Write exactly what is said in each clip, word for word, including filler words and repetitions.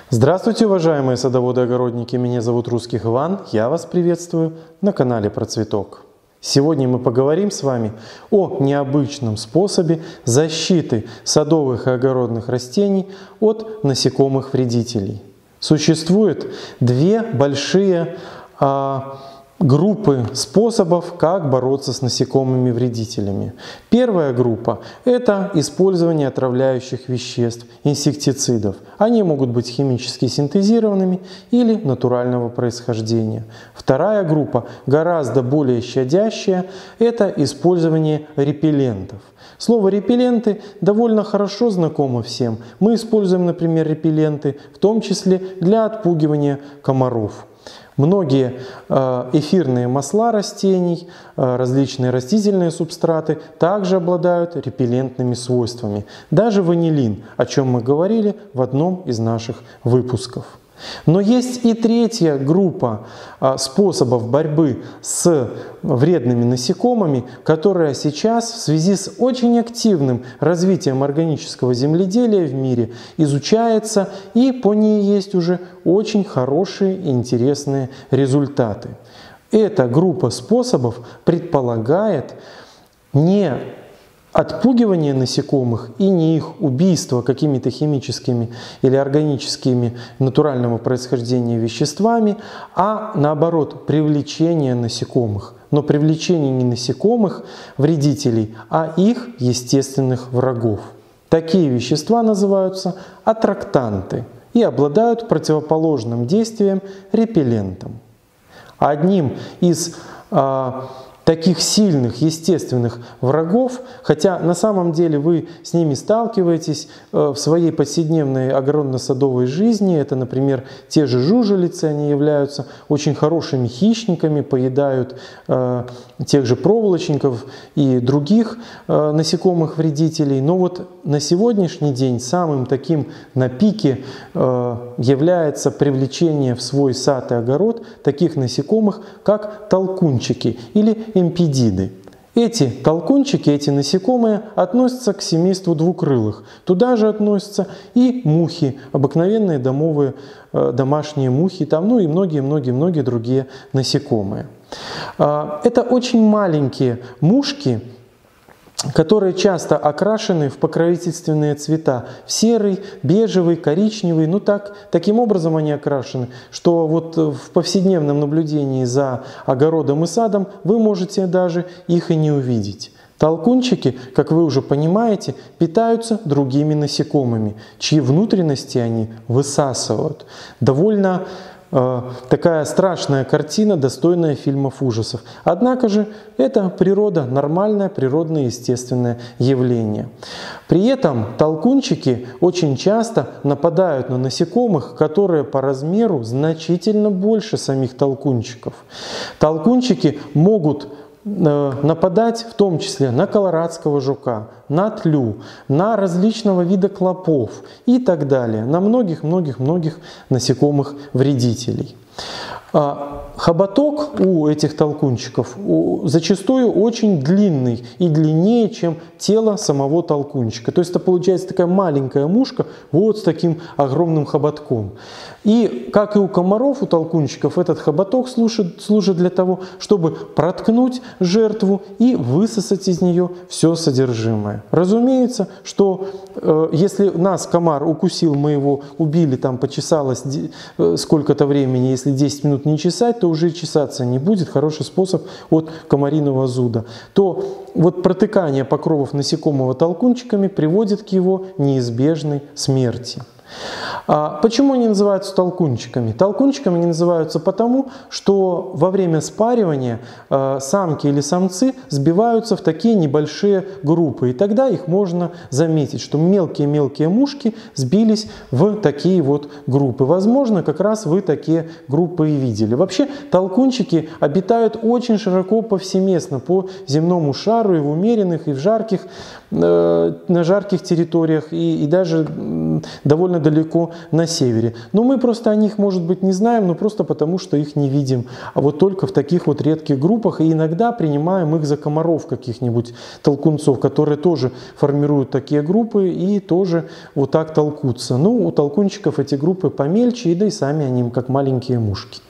Здравствуйте, уважаемые садоводы и огородники! Меня зовут Русских Иван, я вас приветствую на канале Про Цветок. Сегодня мы поговорим с вами о необычном способе защиты садовых и огородных растений от насекомых-вредителей. Существует две большие а, группы способов, как бороться с насекомыми-вредителями. Первая группа – это использование отравляющих веществ, инсектицидов. Они могут быть химически синтезированными или натурального происхождения. Вторая группа, гораздо более щадящая – это использование репеллентов. Слово «репелленты» довольно хорошо знакомо всем. Мы используем, например, репелленты в том числе для отпугивания комаров. Многие эфирные масла растений, различные растительные субстраты также обладают репеллентными свойствами. Даже ванилин, о чем мы говорили в одном из наших выпусков. Но есть и третья группа способов борьбы с вредными насекомыми, которая сейчас в связи с очень активным развитием органического земледелия в мире изучается, и по ней есть уже очень хорошие и интересные результаты. Эта группа способов предполагает не отпугивание насекомых и не их убийство какими-то химическими или органическими натурального происхождения веществами, а наоборот привлечение насекомых. Но привлечение не насекомых вредителей, а их естественных врагов. Такие вещества называются аттрактанты и обладают противоположным действием репеллентам. Одним из а, таких сильных естественных врагов, хотя на самом деле вы с ними сталкиваетесь в своей повседневной огородно-садовой жизни. Это, например, те же жужелицы, они являются очень хорошими хищниками, поедают э, тех же проволочников и других э, насекомых-вредителей. Но вот на сегодняшний день самым таким на пике э, является привлечение в свой сад и огород таких насекомых, как толкунчики или эмпидиды. Эти толкунчики, эти насекомые относятся к семейству двукрылых. Туда же относятся и мухи, обыкновенные домовые, э, домашние мухи, там, ну и многие-многие-многие другие насекомые. Э, это очень маленькие мушки, которые часто окрашены в покровительственные цвета. В серый, бежевый, коричневый. Ну так, таким образом они окрашены, что вот в повседневном наблюдении за огородом и садом вы можете даже их и не увидеть. Толкунчики, как вы уже понимаете, питаются другими насекомыми, чьи внутренности они высасывают. Довольно такая страшная картина, достойная фильмов ужасов. Однако же это природа, нормальное, природное, естественное явление. При этом толкунчики очень часто нападают на насекомых, которые по размеру значительно больше самих толкунчиков. Толкунчики могут нападать в том числе на колорадского жука, на тлю, на различного вида клопов и так далее, на многих-многих-многих насекомых-вредителей. Хоботок у этих толкунчиков зачастую очень длинный и длиннее, чем тело самого толкунчика. То есть это получается такая маленькая мушка вот с таким огромным хоботком. И как и у комаров, у толкунчиков этот хоботок служит, служит для того, чтобы проткнуть жертву и высосать из нее все содержимое. Разумеется, что э, если нас комар укусил, мы его убили, там почесалось э, сколько-то времени, если десять минут не чесать, то уже чесаться не будет, хороший способ от комариного зуда, то вот протыкание покровов насекомого толкунчиками приводит к его неизбежной смерти. А почему они называются толкунчиками? Толкунчиками они называются потому, что во время спаривания э, самки или самцы сбиваются в такие небольшие группы. И тогда их можно заметить, что мелкие-мелкие мушки сбились в такие вот группы. Возможно, как раз вы такие группы и видели. Вообще толкунчики обитают очень широко повсеместно по земному шару, и в умеренных, и в жарких, э, на жарких территориях, и, и даже довольно далеко на севере. Но мы просто о них, может быть, не знаем, но просто потому, что их не видим. А вот только в таких вот редких группах, и иногда принимаем их за комаров каких-нибудь толкунцов, которые тоже формируют такие группы и тоже вот так толкутся. Ну, у толкунчиков эти группы помельче, и да и сами они как маленькие мушки.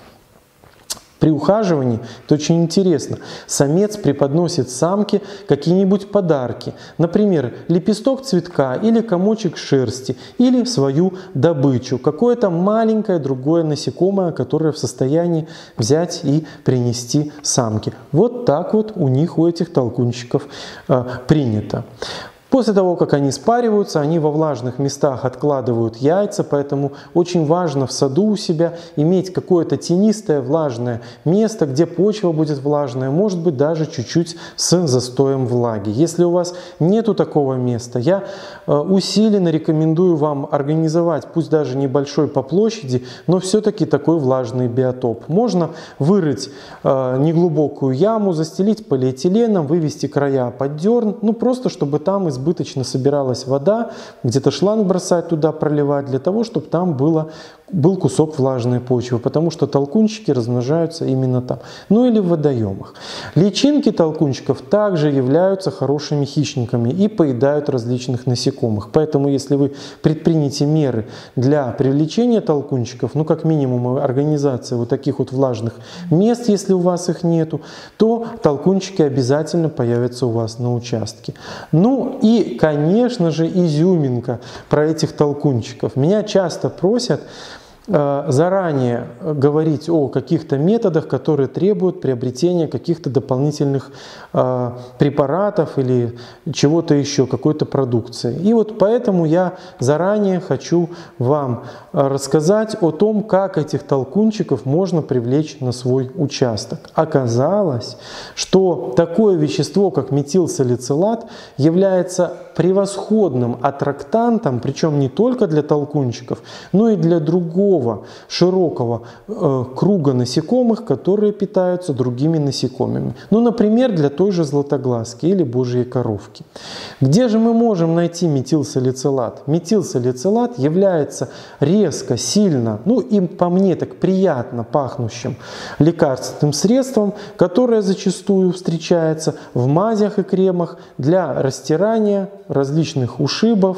При ухаживании это очень интересно. Самец преподносит самке какие-нибудь подарки. Например, лепесток цветка или комочек шерсти, или свою добычу. Какое-то маленькое другое насекомое, которое в состоянии взять и принести самке. Вот так вот у них, у этих толкунчиков э, принято. После того, как они спариваются, они во влажных местах откладывают яйца, поэтому очень важно в саду у себя иметь какое-то тенистое влажное место, где почва будет влажная, может быть даже чуть-чуть с застоем влаги. Если у вас нету такого места, я усиленно рекомендую вам организовать, пусть даже небольшой по площади, но все-таки такой влажный биотоп. Можно вырыть неглубокую яму, застелить полиэтиленом, вывести края под дерн, ну просто чтобы там из избыточно собиралась вода, где-то шланг бросать туда, проливать, для того, чтобы там было, был кусок влажной почвы, потому что толкунчики размножаются именно там. Ну или в водоемах. Личинки толкунчиков также являются хорошими хищниками и поедают различных насекомых. Поэтому если вы предпримете меры для привлечения толкунчиков, ну как минимум организация вот таких вот влажных мест, если у вас их нету, то толкунчики обязательно появятся у вас на участке. Ну и И, конечно же, изюминка про этих толкунчиков. Меня часто просят э, заранее говорить о каких-то методах, которые требуют приобретения каких-то дополнительных э, препаратов или чего-то еще, какой-то продукции. И вот поэтому я заранее хочу вам рассказать о том, как этих толкунчиков можно привлечь на свой участок. Оказалось, что такое вещество, как метилсалицилат, является превосходным аттрактантом, причем не только для толкунчиков, но и для другого широкого э, круга насекомых, которые питаются другими насекомыми. Ну, например, для той же златоглазки или божьей коровки. Где же мы можем найти метилсалицилат? Метилсалицилат является резко, сильно, ну и по мне так приятно пахнущим лекарственным средством, которое зачастую встречается в мазях и кремах для растирания различных ушибов,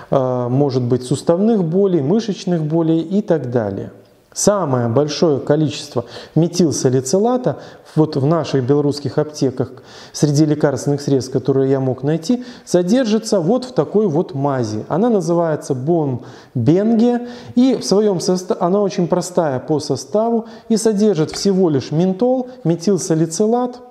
может быть суставных болей, мышечных болей и так далее. Самое большое количество метилсалицилата вот в наших белорусских аптеках среди лекарственных средств, которые я мог найти, содержится вот в такой вот мази. Она называется Бон-Бенге, и в своем составе она очень простая по составу и содержит всего лишь ментол, метилсалицилат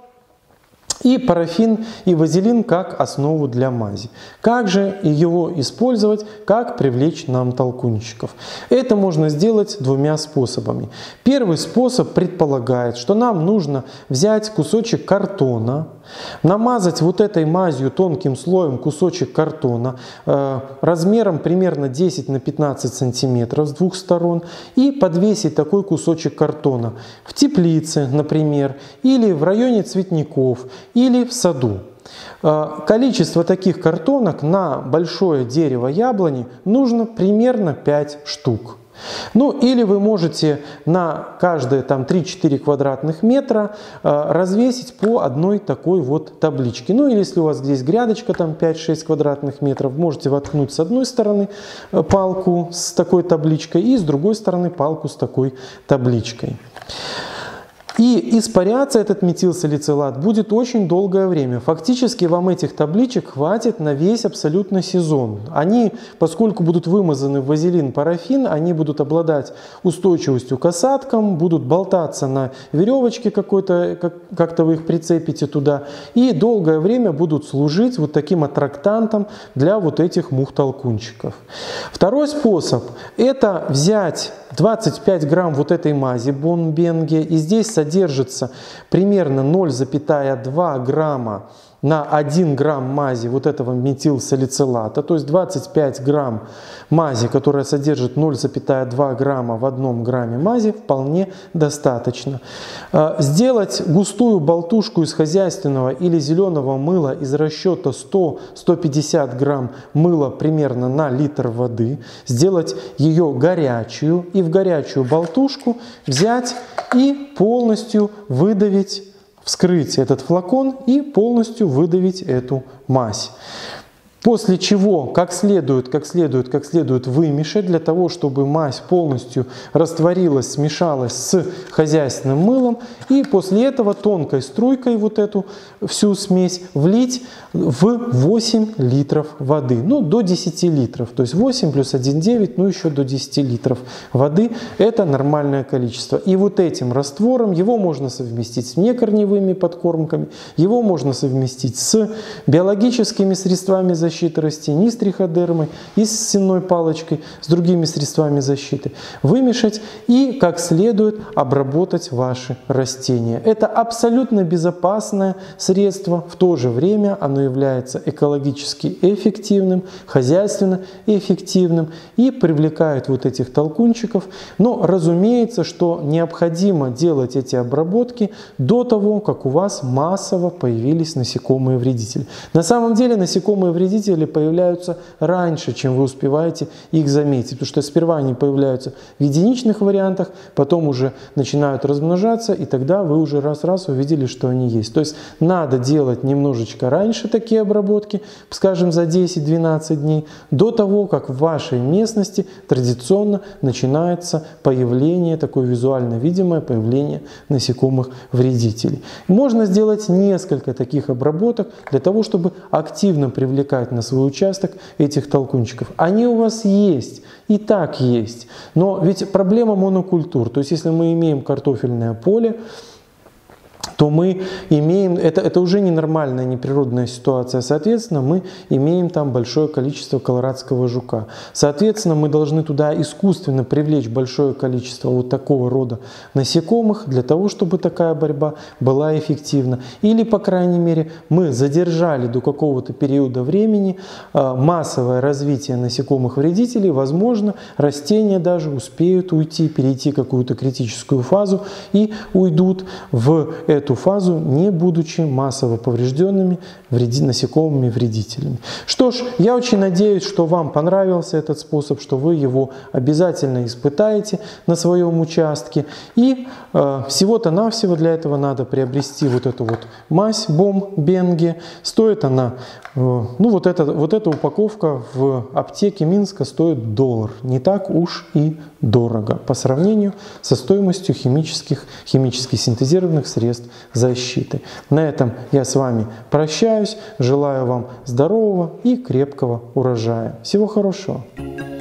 и парафин и вазелин как основу для мази. Как же его использовать, как привлечь нам толкунчиков? Это можно сделать двумя способами. Первый способ предполагает, что нам нужно взять кусочек картона, намазать вот этой мазью тонким слоем кусочек картона э, размером примерно десять на пятнадцать сантиметров с двух сторон и подвесить такой кусочек картона в теплице, например, или в районе цветников, или в саду. Э, количество таких картонок на большое дерево яблони нужно примерно пять штук. Ну или вы можете на каждые там три-четыре квадратных метра э, развесить по одной такой вот табличке. Ну или если у вас здесь грядочка там пять-шесть квадратных метров, можете воткнуть с одной стороны э, палку с такой табличкой и с другой стороны палку с такой табличкой. И испаряться этот метилсалицилат будет очень долгое время. Фактически вам этих табличек хватит на весь абсолютно сезон. Они, поскольку будут вымазаны в вазелин, парафин, они будут обладать устойчивостью к осадкам, будут болтаться на веревочке какой-то, как-то вы их прицепите туда, и долгое время будут служить вот таким аттрактантом для вот этих мух-толкунчиков. Второй способ – это взять двадцать пять грамм вот этой мази Бон-Бенге, и здесь содержится примерно ноль целых два грамма на один грамм мази вот этого метилсалицилата, то есть двадцать пять грамм мази, которая содержит ноль целых два грамма в одном грамме мази, вполне достаточно. Сделать густую болтушку из хозяйственного или зеленого мыла из расчета сто — сто пятьдесят грамм мыла примерно на литр воды, сделать ее горячую и в горячую болтушку взять и полностью выдавить, вскрыть этот флакон и полностью выдавить эту мазь. После чего, как следует, как следует, как следует вымешать, для того, чтобы мазь полностью растворилась, смешалась с хозяйственным мылом. И после этого тонкой струйкой вот эту всю смесь влить в восемь литров воды. Ну, до десяти литров. То есть восемь плюс один — девять, ну еще до десяти литров воды. Это нормальное количество. И вот этим раствором его можно совместить с внекорневыми подкормками, его можно совместить с биологическими средствами защиты, защиты растений, с триходермой и с сенной палочкой, с другими средствами защиты, вымешать и как следует обработать ваши растения. Это абсолютно безопасное средство, в то же время оно является экологически эффективным, хозяйственно эффективным и привлекает вот этих толкунчиков. Но разумеется, что необходимо делать эти обработки до того, как у вас массово появились насекомые вредители. На самом деле насекомые вредители появляются раньше, чем вы успеваете их заметить. Потому что сперва они появляются в единичных вариантах, потом уже начинают размножаться, и тогда вы уже раз-раз увидели, что они есть. То есть надо делать немножечко раньше такие обработки, скажем, за десять-двенадцать дней, до того, как в вашей местности традиционно начинается появление, такое визуально видимое появление насекомых вредителей. Можно сделать несколько таких обработок для того, чтобы активно привлекать на свой участок этих толкунчиков. Они у вас есть, и так есть. Но ведь проблема монокультур. То есть если мы имеем картофельное поле, то мы имеем, это, это уже ненормальная, неприродная ситуация, соответственно, мы имеем там большое количество колорадского жука. Соответственно, мы должны туда искусственно привлечь большое количество вот такого рода насекомых, для того, чтобы такая борьба была эффективна. Или, по крайней мере, мы задержали до какого-то периода времени массовое развитие насекомых вредителей, возможно, растения даже успеют уйти, перейти какую-то критическую фазу и уйдут в эту фазу, не будучи массово поврежденными вреди, насекомыми вредителями. Что ж, я очень надеюсь, что вам понравился этот способ, что вы его обязательно испытаете на своем участке. И э, всего-то навсего для этого надо приобрести вот эту вот мазь Бон-Бенге. Стоит она, э, ну вот эта, вот эта упаковка в аптеке Минска стоит доллар. Не так уж и дорого по сравнению со стоимостью химических, химически синтезированных средств защиты. На этом я с вами прощаюсь. Желаю вам здорового и крепкого урожая. Всего хорошего!